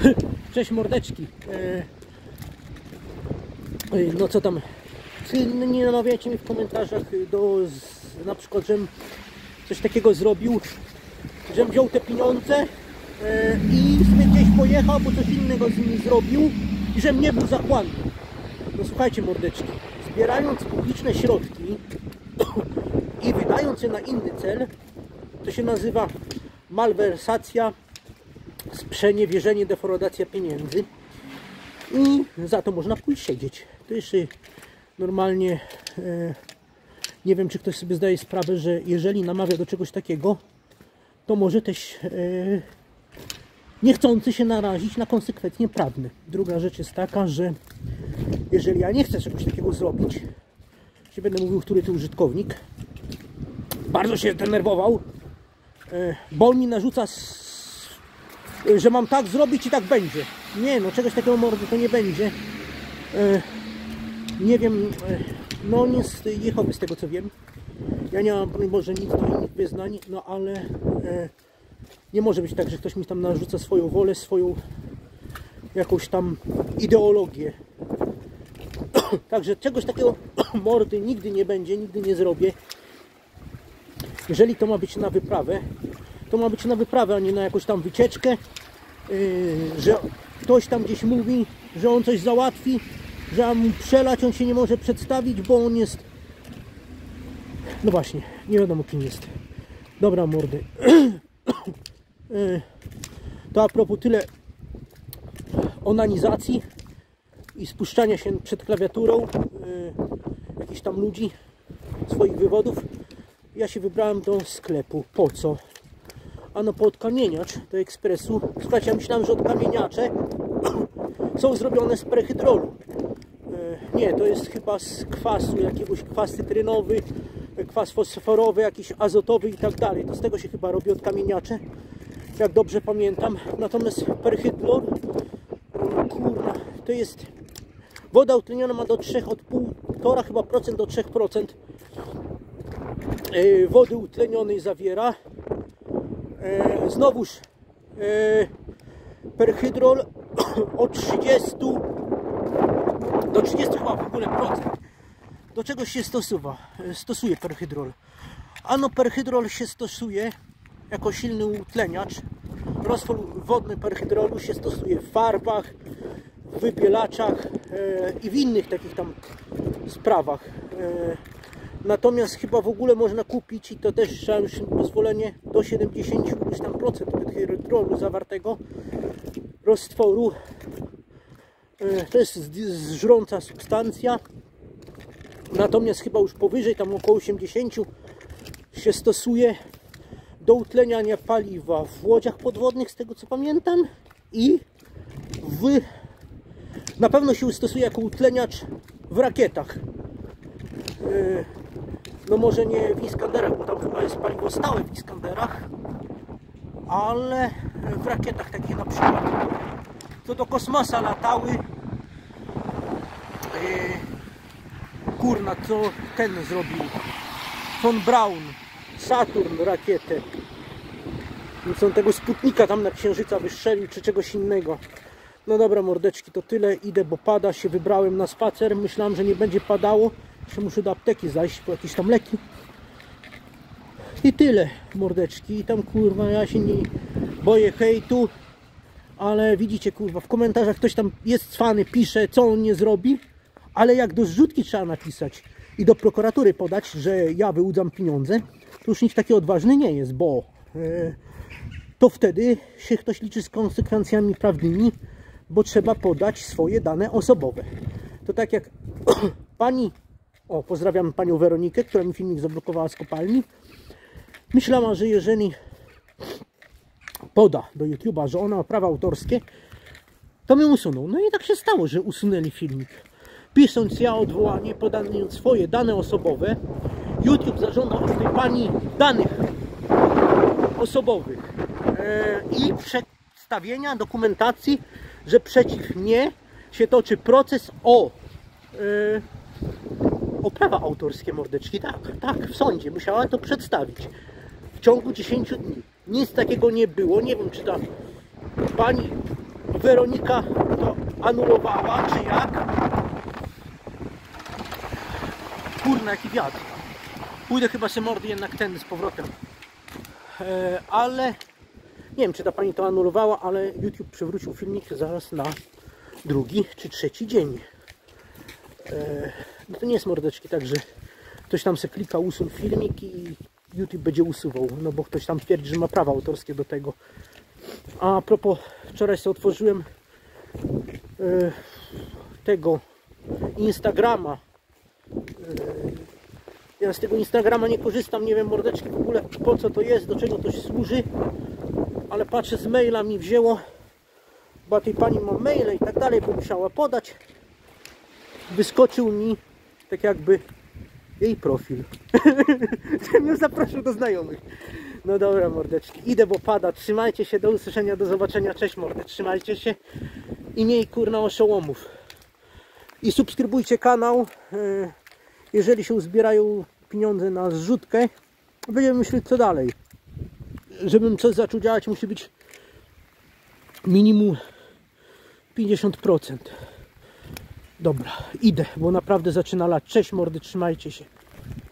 Cześć mordeczki. No co tam? Czy nie namawiajcie mnie w komentarzach na przykład, żebym coś takiego zrobił, żebym wziął te pieniądze i sobie gdzieś pojechał, bo coś innego z nimi zrobił i żebym nie był zachłanny. No słuchajcie mordeczki, zbierając publiczne środki i wydając je na inny cel, to się nazywa malwersacja, sprzeniewierzenie, defraudacja pieniędzy i za to można pójść siedzieć. To jeszcze normalnie nie wiem, czy ktoś sobie zdaje sprawę, że jeżeli namawia do czegoś takiego, to może też niechcący się narazić na konsekwencje prawne. Druga rzecz jest taka, że jeżeli ja nie chcę czegoś takiego zrobić, nie będę mówił, który to użytkownik bardzo się zdenerwował, bo on mi narzuca, że mam tak zrobić i tak będzie. Nie, no czegoś takiego mordy to nie będzie. Nie wiem, no on jest jechowy z tego co wiem. Ja nie mam może nic do innych wyznań, no ale nie może być tak, że ktoś mi tam narzuca swoją wolę, swoją jakąś tam ideologię. Także czegoś takiego mordy nigdy nie będzie, nigdy nie zrobię. Jeżeli to ma być na wyprawę, to ma być na wyprawę, a nie na jakąś tam wycieczkę, że ktoś tam gdzieś mówi, że on coś załatwi, że mam mu przelać, on się nie może przedstawić, bo on jest... No właśnie, nie wiadomo kim jest. Dobra mordy. To a propos tyle onanizacji i spuszczania się przed klawiaturą jakichś tam ludzi, swoich wywodów. Ja się wybrałem do sklepu. Po co? Ano po odkamieniacz do ekspresu. Słuchajcie, ja myślałem, że odkamieniacze są zrobione z prehydrolu. Nie, to jest chyba z kwasu, jakiegoś kwas cytrynowy, kwas fosforowy, jakiś azotowy i tak dalej. To z tego się chyba robi odkamieniacze, jak dobrze pamiętam. Natomiast perhydrol, kurwa, to jest woda utleniona, ma do 3, od 1,5 chyba procent do 3% wody utlenionej zawiera. Znowuż perhydrol od 30 do 30 chyba w ogóle procent. Do czego się stosuje perhydrol? Ano perhydrol się stosuje jako silny utleniacz. Roztwór wodny perhydrolu się stosuje w farbach, w wybielaczach i w innych takich tam sprawach. Natomiast chyba w ogóle można kupić, i to też trzeba już pozwolenie, do 70% perhydrolu zawartego roztworu. To jest żrąca substancja. Natomiast chyba już powyżej, tam około 80 się stosuje do utleniania paliwa w łodziach podwodnych, z tego co pamiętam, i na pewno się stosuje jako utleniacz w rakietach. No może nie w Iskanderach, bo tam chyba jest paliwo stałe w Iskanderach, ale w rakietach takich na przykład, co do kosmosa latały. Kurna, co ten zrobił? Von Braun, Saturn rakietę. Co on tego Sputnika tam na Księżyca wystrzelił, czy czegoś innego. No dobra mordeczki, to tyle. Idę, bo pada, się wybrałem na spacer. Myślałem, że nie będzie padało. Jeszcze muszę do apteki zajść po jakieś tam leki. I tyle mordeczki. I tam kurwa, ja się nie boję hejtu. Ale widzicie kurwa, w komentarzach ktoś tam jest cwany, pisze co on nie zrobi. Ale jak do zrzutki trzeba napisać i do prokuratury podać, że ja wyłudzam pieniądze, to już nikt taki odważny nie jest, bo to wtedy się ktoś liczy z konsekwencjami prawnymi, bo trzeba podać swoje dane osobowe. To tak jak pani, pozdrawiam panią Weronikę, która mi filmik zablokowała z kopalni, myślała, że jeżeli poda do YouTube'a, że ona ma prawa autorskie, to mnie usuną. No i tak się stało, że usunęli filmik. Pisząc ja odwołanie, podając swoje dane osobowe, YouTube zażądał od tej pani danych osobowych i przedstawienia dokumentacji, że przeciw mnie się toczy proces o prawa autorskie mordeczki. Tak, w sądzie musiała to przedstawić w ciągu 10 dni. Nic takiego nie było. Nie wiem, czy ta pani Weronika to anulowała, czy jak? Kurna, jaki wiatr. Pójdę chyba se mordy jednak ten z powrotem. Ale nie wiem, czy ta pani to anulowała, ale YouTube przywrócił filmik zaraz na drugi czy trzeci dzień. No to nie jest mordeczki, także ktoś tam se klika usuń filmik i YouTube będzie usuwał, no bo ktoś tam twierdzi, że ma prawa autorskie do tego. A propos, wczoraj sobie otworzyłem tego Instagrama. Ja z tego Instagrama nie korzystam, nie wiem mordeczki w ogóle po co to jest, do czego to się służy, ale patrzę, z maila mi wzięło, bo tej pani ma maile i tak dalej, bo musiała podać. Wyskoczył mi tak jakby jej profil. Mnie zaprosił do znajomych. No dobra mordeczki, idę, bo pada. Trzymajcie się, do usłyszenia, do zobaczenia. Cześć mordy, trzymajcie się i miej kurna oszołomów. I subskrybujcie kanał. Jeżeli się uzbierają pieniądze na zrzutkę, będziemy myśleć co dalej. Żebym coś zaczął działać, musi być minimum 50%. Dobra, idę, bo naprawdę zaczyna lać. Cześć mordy, trzymajcie się.